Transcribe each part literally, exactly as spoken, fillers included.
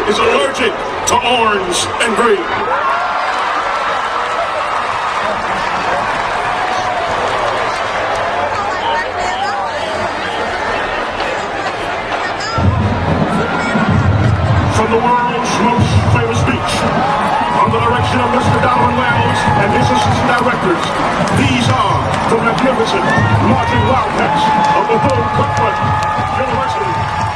is allergic to orange and green. From the world's most famous beach, under the direction of Mister Donovan Wells and his assistant directors, these are the magnificent marching Wildcats of the Bethune-Cookman University.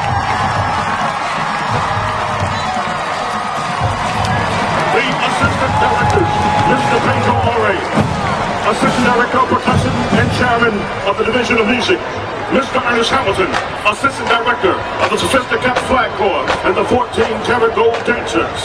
The assistant directors, Mister Pedro Ore, assistant director of percussion and chairman of the Division of Music, Mister Ernest Hamilton, assistant director of the Sophisticated Flag Corps and the fourteen Karat Gold Dancers.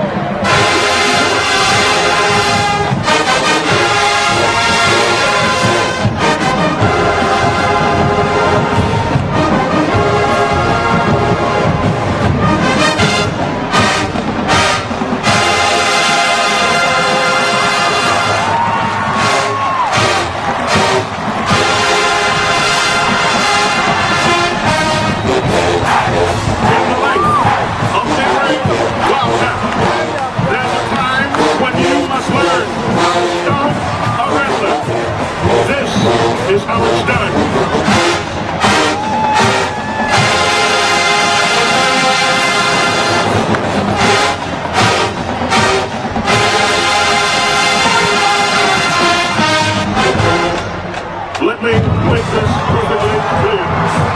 Is how it's done. Let me make this perfectly clear.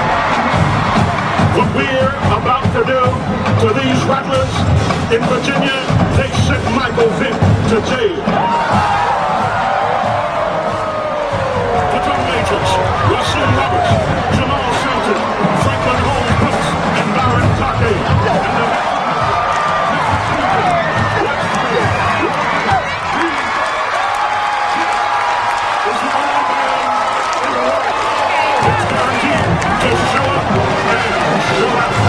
What we're about to do to these rattlers in Virginia, they sent Michael Vick to jail. Russell Roberts, Jamal Shelton, Franklin Holmes Brooks, and Baron Take. And the is the only man in the world that's guaranteed to show up and show out.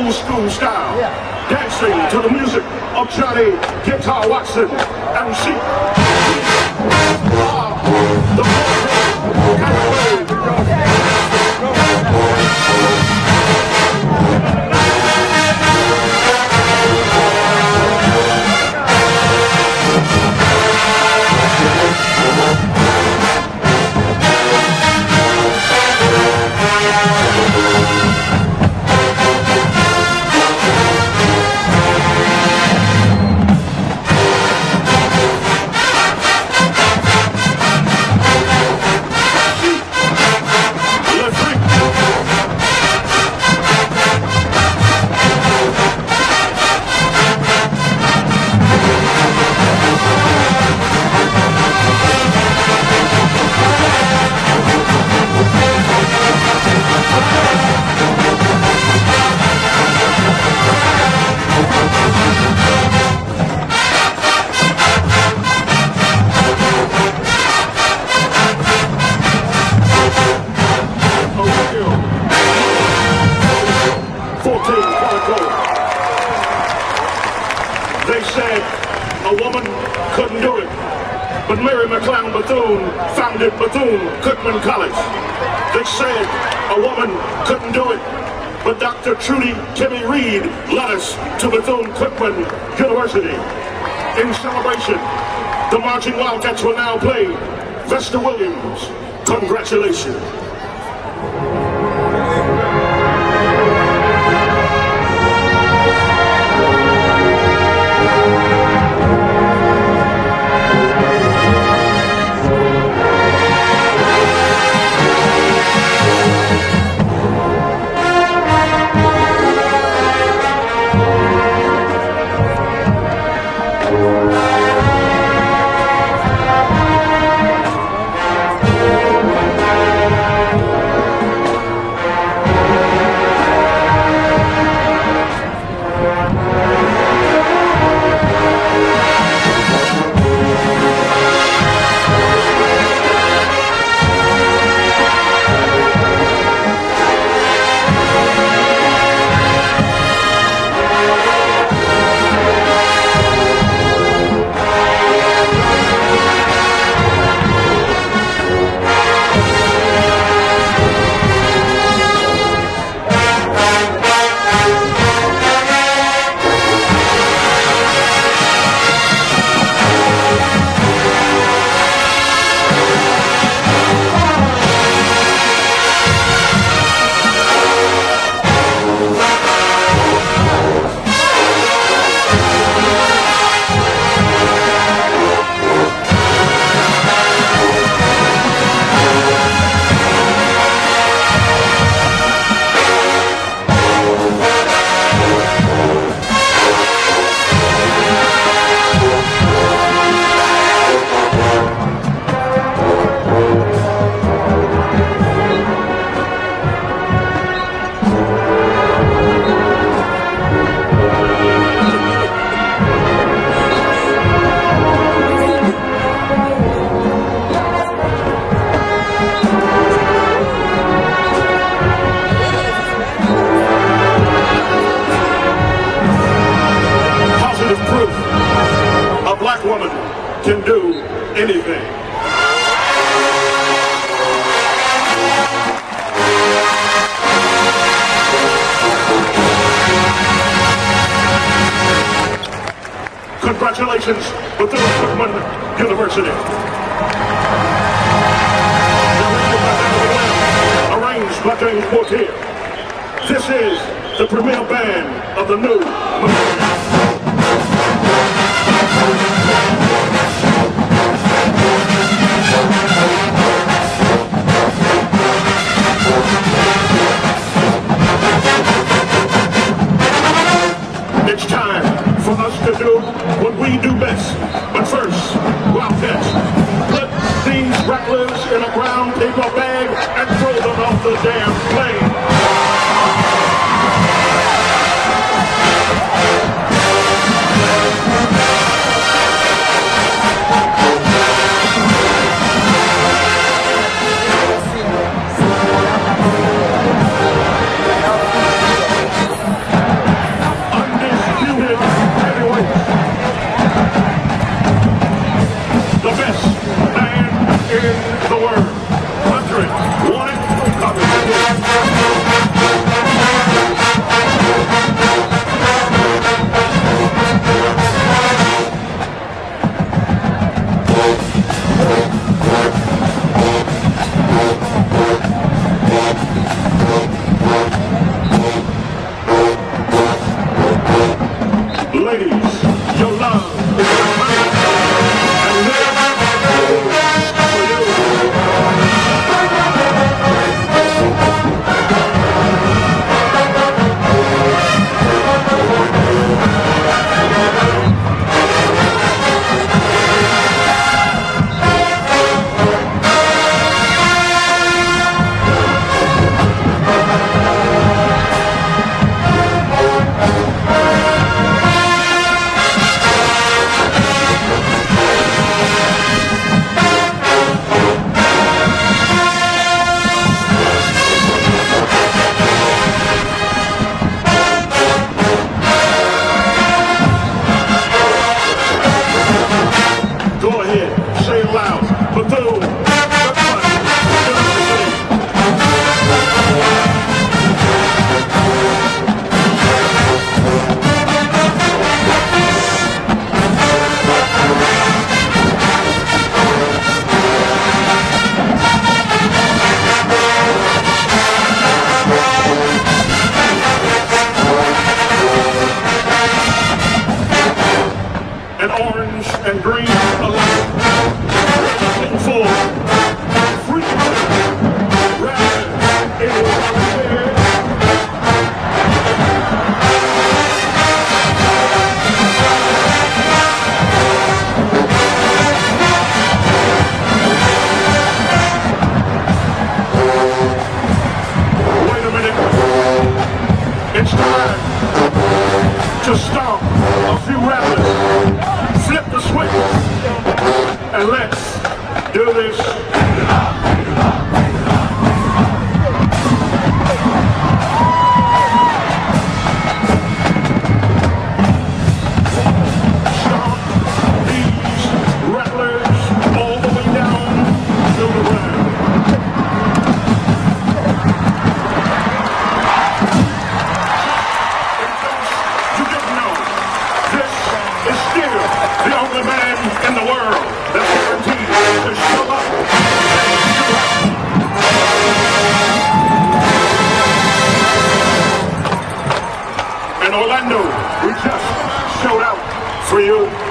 old school style, dancing to the music of Johnny Guitar Watson and she are the They said a woman couldn't do it, but Mary McLeod Bethune founded Bethune-Cookman College. They said a woman couldn't do it, but Doctor Trudy Timmy Reed led us to Bethune-Cookman University. In celebration, the Marching Wildcats will now play Vesta Williams. Congratulations. Woman can do anything. Congratulations, Bethune-Cookman University. Arranged by James Portier. This is the premier band of the new millennium. It's time for us to do what we do best. But first, Wildcats, put these rattlers in a brown paper bag and throw them off the damn plane. do this. Stomp these rattlers all the way down to the ground. In case you didn't know, this is still the only man in the world that's guaranteed to show up and show out. In Orlando, we just showed out for you.